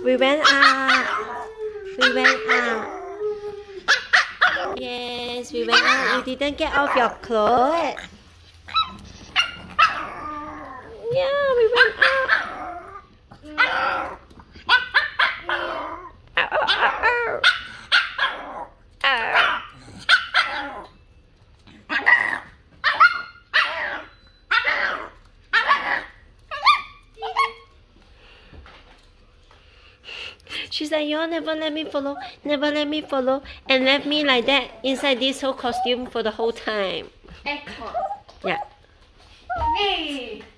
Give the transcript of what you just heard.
We went out. We went out. Yes, we went out. You didn't get off your clothes. Yeah, we went out. Ow, ow, ow, ow. Ow. She's like, you never let me follow, never let me follow, and left me like that inside this whole costume for the whole time. Echo. Yeah. Hey.